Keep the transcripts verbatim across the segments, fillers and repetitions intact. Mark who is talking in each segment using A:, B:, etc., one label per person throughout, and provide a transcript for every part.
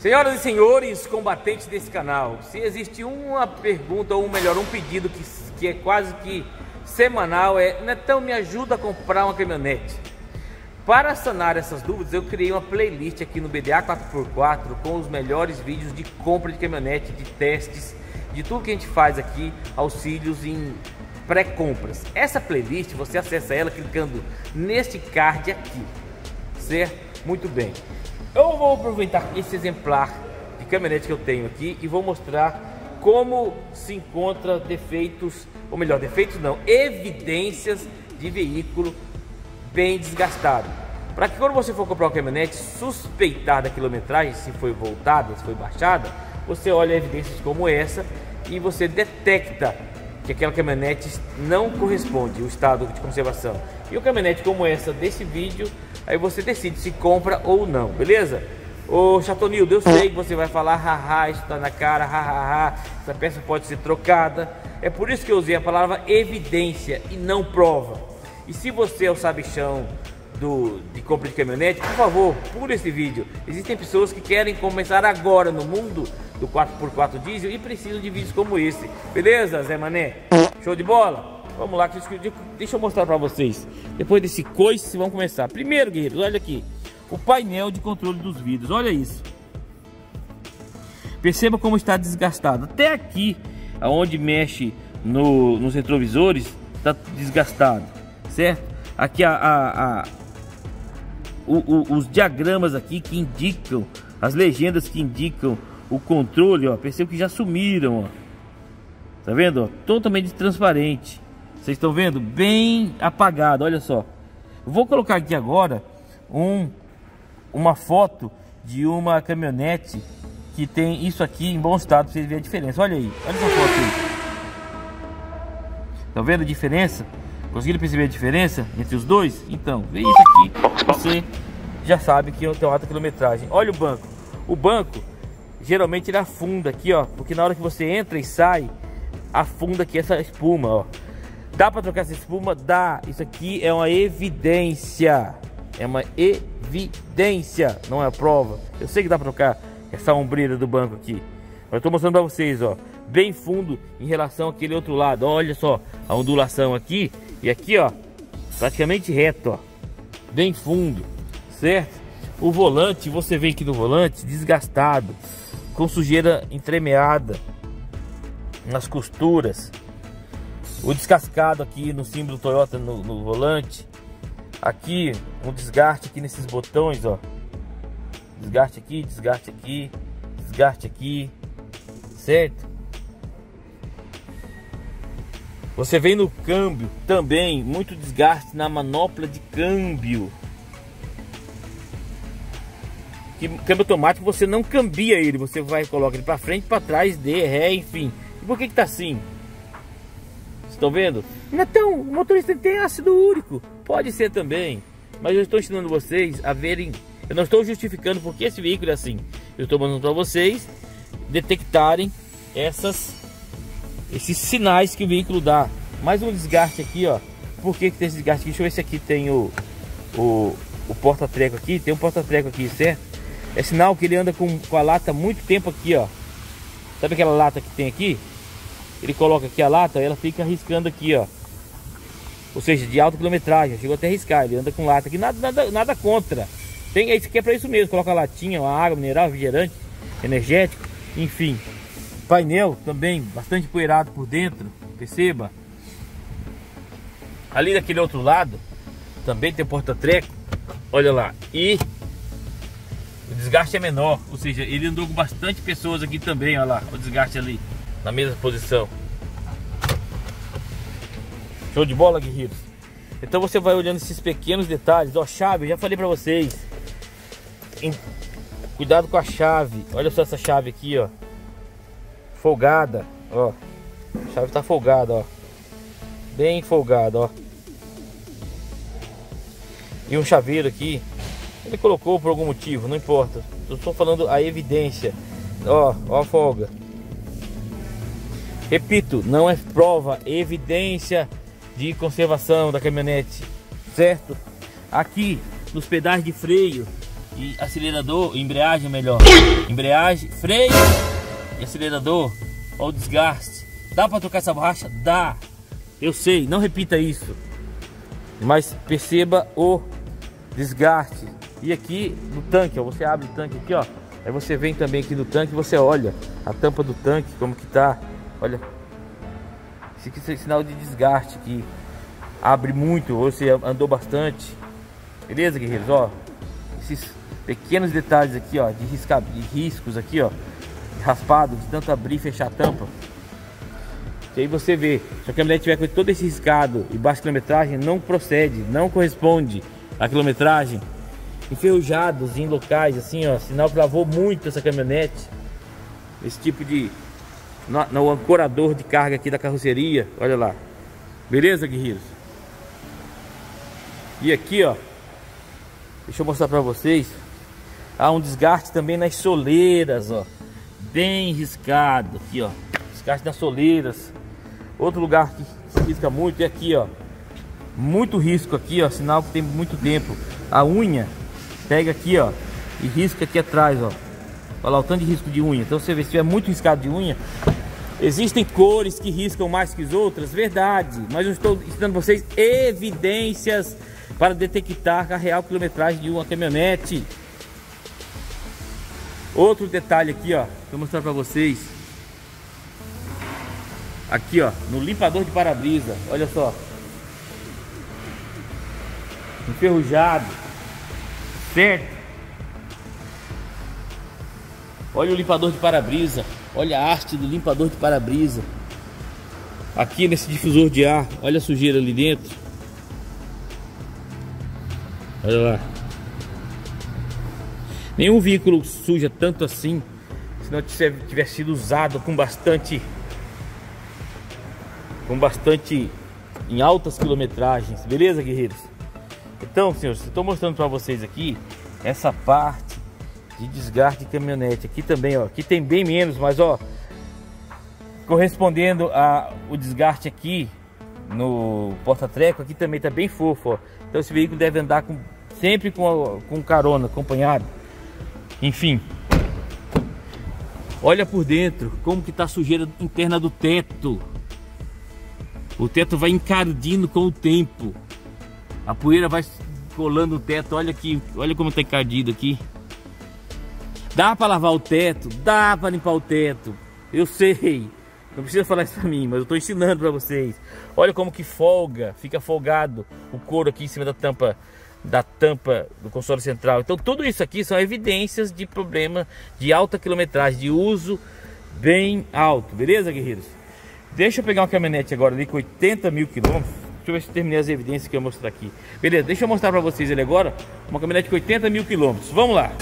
A: Senhoras e senhores, combatentes desse canal, se existe uma pergunta, ou melhor, um pedido que, que é quase que semanal, é: Netão, me ajuda a comprar uma caminhonete. Para sanar essas dúvidas, eu criei uma playlist aqui no B D A quatro por quatro com os melhores vídeos de compra de caminhonete, de testes, de tudo que a gente faz aqui, auxílios em pré-compras. Essa playlist, você acessa ela clicando neste card aqui, certo? Muito bem. Eu vou aproveitar esse exemplar de caminhonete que eu tenho aqui e vou mostrar como se encontra defeitos, ou melhor, defeitos não, evidências de veículo bem desgastado. Para que quando você for comprar uma caminhonete, suspeitar da quilometragem, se foi voltada, se foi baixada, você olha evidências como essa e você detecta que aquela caminhonete não corresponde ao estado de conservação. E uma caminhonete como essa desse vídeo, aí você decide se compra ou não, beleza? Ô Chatonildo, eu sei que você vai falar, haha, isso tá na cara, hahaha, essa peça pode ser trocada. É por isso que eu usei a palavra evidência e não prova. E se você é o sabichão do, de compra de caminhonete, por favor, pule esse vídeo. Existem pessoas que querem começar agora no mundo do quatro por quatro diesel e precisam de vídeos como esse. Beleza, Zé Mané? Show de bola? Vamos lá, deixa eu mostrar pra vocês. Depois desse coice, vamos começar. Primeiro, guerreiros, olha aqui. O painel de controle dos vidros, olha isso. Perceba como está desgastado. Até aqui, aonde mexe no, nos retrovisores, está desgastado, certo? Aqui a, a, a o, o, os diagramas aqui que indicam, as legendas que indicam o controle, ó, perceba que já sumiram, ó. Tá vendo, ó? Totalmente transparente. Vocês estão vendo? Bem apagado, olha só. Eu vou colocar aqui agora um, uma foto de uma caminhonete que tem isso aqui em bom estado, para vocês verem a diferença. Olha aí, olha essa foto aí. Estão vendo a diferença? Conseguiram perceber a diferença entre os dois? Então, vê isso aqui, você já sabe que tem uma alta quilometragem. Olha o banco. O banco, geralmente ele afunda aqui, ó, porque na hora que você entra e sai, afunda aqui essa espuma, ó. Dá para trocar essa espuma? Dá. Isso aqui é uma evidência. É uma evidência, não é prova. Eu sei que dá para trocar essa ombreira do banco aqui. Eu estou mostrando para vocês, ó, bem fundo em relação àquele outro lado. Olha só a ondulação aqui e aqui, ó, praticamente reto, ó, bem fundo, certo? O volante, você vê aqui no volante desgastado, com sujeira entremeada nas costuras. O descascado aqui no símbolo Toyota no, no volante. Aqui um desgaste aqui nesses botões, ó. Desgaste aqui, desgaste aqui, desgaste aqui, certo? Você vem no câmbio também, muito desgaste na manopla de câmbio. Que câmbio automático você não cambia ele, você vai colocar ele para frente, para trás, D, ré, enfim. E por que que tá assim? Estão vendo? Então, o motorista tem ácido úrico. Pode ser também, mas eu estou ensinando vocês a verem. Eu não estou justificando porque esse veículo é assim. Eu estou mostrando para vocês detectarem essas, esses sinais que o veículo dá. Mais um desgaste aqui, ó. Por que que tem esse desgaste aqui? Deixa eu ver se aqui tem o, o, o porta-treco aqui. Tem um porta-treco aqui, certo? É sinal que ele anda com, com a lata há muito tempo aqui, ó. Sabe aquela lata que tem aqui? Ele coloca aqui a lata, ela fica arriscando aqui, ó. Ou seja, de alta quilometragem, chegou até a arriscar. Ele anda com lata aqui, nada, nada, nada contra. Tem, isso aqui é para isso mesmo, coloca a latinha, uma água mineral, refrigerante, energético, enfim. Painel também bastante poeirado por dentro, perceba. Ali daquele outro lado também tem porta-treco, olha lá. E o desgaste é menor, ou seja, ele andou com bastante pessoas aqui também, olha lá, o desgaste ali, na mesma posição. Show de bola, guerreiros? Então você vai olhando esses pequenos detalhes. Ó, chave, eu já falei pra vocês. Em... Cuidado com a chave. Olha só essa chave aqui, ó. Folgada, ó. A chave tá folgada, ó. Bem folgada, ó. E um chaveiro aqui. Ele colocou por algum motivo, não importa. Eu estou falando a evidência. Ó, ó a folga. Repito, não é prova, é evidência de conservação da caminhonete, certo? Aqui nos pedais de freio e acelerador, embreagem melhor. Embreagem, freio e acelerador. Olha o desgaste. Dá para trocar essa borracha? Dá. Eu sei, não repita isso. Mas perceba o desgaste. E aqui no tanque, ó, você abre o tanque aqui, ó. Aí você vem também aqui no tanque e você olha a tampa do tanque, como que tá. Olha. Esse aqui é sinal de desgaste aqui. Abre muito, você andou bastante. Beleza, guerreiros? Ó, esses pequenos detalhes aqui, ó, de, risca, de riscos aqui, ó, raspado, de tanto abrir e fechar a tampa. E aí você vê, se a caminhonete tiver com todo esse riscado e baixa quilometragem, não procede, não corresponde à quilometragem. Enferrujados em locais assim, ó, sinal que lavou muito essa caminhonete. Esse tipo de no, no ancorador de carga aqui da carroceria, olha lá. Beleza, guerreiros? E aqui, ó, deixa eu mostrar pra vocês. Há um desgaste também nas soleiras, ó, bem riscado aqui, ó, desgaste nas soleiras. Outro lugar que se risca muito é aqui, ó, muito risco aqui, ó, sinal que tem muito tempo. A unha pega aqui, ó, e risca aqui atrás, ó. Olha lá o tanto de risco de unha. Então você vê, se tiver muito riscado de unha, existem cores que riscam mais que as outras, verdade. Mas eu estou ensinando vocês evidências para detectar a real quilometragem de uma caminhonete. Outro detalhe aqui, ó, vou mostrar para vocês. Aqui, ó, no limpador de para-brisa, olha só. Enferrujado. Certo? Olha o limpador de para-brisa. Olha a haste do limpador de para-brisa. Aqui nesse difusor de ar, olha a sujeira ali dentro. Olha lá. Nenhum veículo suja tanto assim se não tivesse sido usado com bastante com bastante em altas quilometragens. Beleza, guerreiros? Então, senhores, estou mostrando para vocês aqui essa parte de desgaste de caminhonete. Aqui também, ó, aqui tem bem menos, mas ó, correspondendo a o desgaste aqui no porta-treco, aqui também tá bem fofo, ó. Então esse veículo deve andar com, sempre com, com carona, acompanhado. Enfim, olha por dentro como que tá a sujeira interna do teto. O teto vai encardindo com o tempo. A poeira vai colando no teto. Olha aqui, olha como tá encardido aqui. Dá para lavar o teto, dá para limpar o teto. Eu sei, não precisa falar isso para mim, mas eu tô ensinando para vocês. Olha como que folga, fica folgado o couro aqui em cima da tampa da tampa do console central. Então tudo isso aqui são evidências de problema de alta quilometragem, de uso bem alto. Beleza, guerreiros? Deixa eu pegar uma caminhonete agora ali com oitenta mil quilômetros. Deixa eu ver se eu terminei as evidências que eu vou mostrar aqui. Beleza, deixa eu mostrar para vocês ele agora. Uma caminhonete com oitenta mil quilômetros. Vamos lá.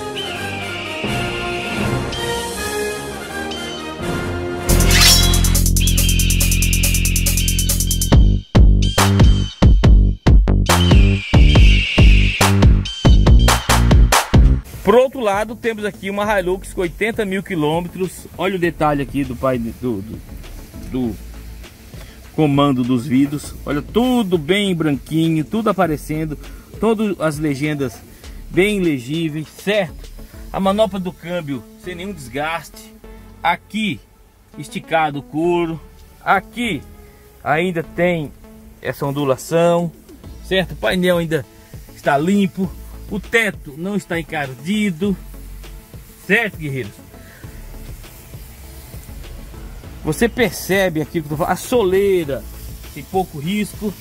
A: Por outro lado, temos aqui uma Hilux com oitenta mil quilômetros. Olha o detalhe aqui do pai do, do, do comando dos vidros. Olha, tudo bem branquinho, tudo aparecendo, todas as legendas bem legíveis, certo? A manopla do câmbio sem nenhum desgaste. Aqui esticado o couro. Aqui ainda tem essa ondulação, certo? O painel ainda está limpo. O teto não está encardido, certo, guerreiros? Você percebe aqui que eu tô falando, a soleira tem pouco risco.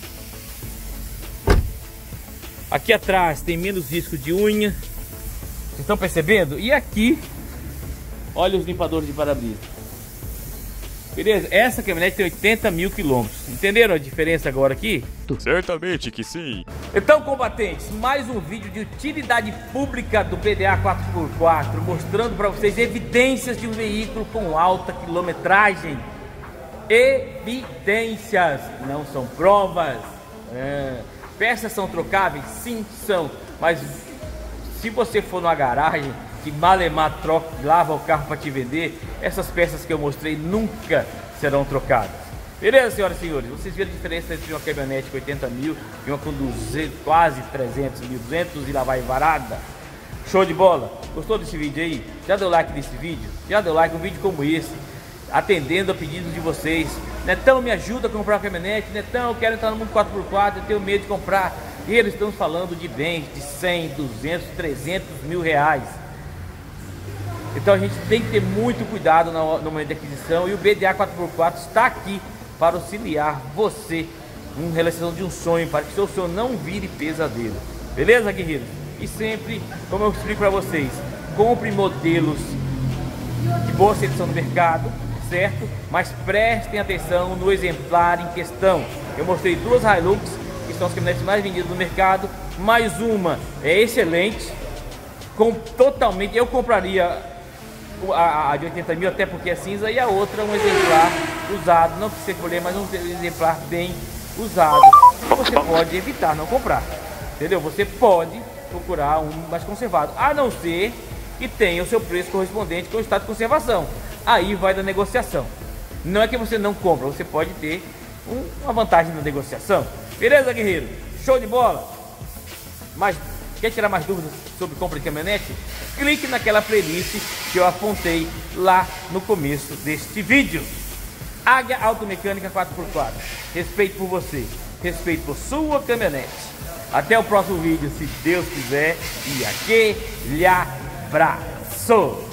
A: Aqui atrás tem menos risco de unha. Vocês estão percebendo? E aqui, olha os limpadores de para-brisa. Beleza? Essa caminhonete tem oitenta mil quilômetros. Entenderam a diferença agora aqui?
B: Certamente que sim.
A: Então, combatentes, mais um vídeo de utilidade pública do P D A quatro por quatro, mostrando para vocês evidências de um veículo com alta quilometragem. Evidências, não são provas. É. Peças são trocáveis? Sim, são. Mas se você for numa garagem que malemar troca, lava o carro para te vender, essas peças que eu mostrei nunca serão trocadas. Beleza, senhoras e senhores? Vocês viram a diferença entre uma caminhonete com oitenta mil e uma com duzentos, quase trezentos mil, duzentos e lá vai varada? Show de bola? Gostou desse vídeo aí? Já deu like nesse vídeo? Já deu like? Um vídeo como esse, atendendo a pedidos de vocês. Netão, me ajuda a comprar a caminhonete. Netão, eu quero entrar no mundo quatro por quatro, eu tenho medo de comprar. E eles estão falando de bens de cem, duzentos, trezentos mil reais. Então a gente tem que ter muito cuidado no, no momento de aquisição. E o B D A quatro por quatro está aqui para auxiliar você em realização de um sonho, para que seu sonho não vire pesadelo. Beleza, guerreiros? E sempre, como eu explico para vocês, compre modelos de boa seleção no mercado, certo? Mas prestem atenção no exemplar em questão. Eu mostrei duas Hilux, que são as caminhonetes mais vendidas no mercado. Mais uma é excelente, com, totalmente, eu compraria a, a de oitenta mil, até porque é cinza, e a outra um exemplar usado, não precisa escolher, mas um exemplar bem usado. Você pode evitar não comprar, entendeu? Você pode procurar um mais conservado, a não ser que tenha o seu preço correspondente com o estado de conservação. Aí vai da negociação. Não é que você não compra, você pode ter um, uma vantagem na negociação. Beleza, guerreiro? Show de bola? Mas quer tirar mais dúvidas sobre compra de caminhonete? Clique naquela playlist que eu apontei lá no começo deste vídeo. Águia Automecânica quatro por quatro. Respeito por você, respeito por sua caminhonete. Até o próximo vídeo, se Deus quiser. E aquele abraço!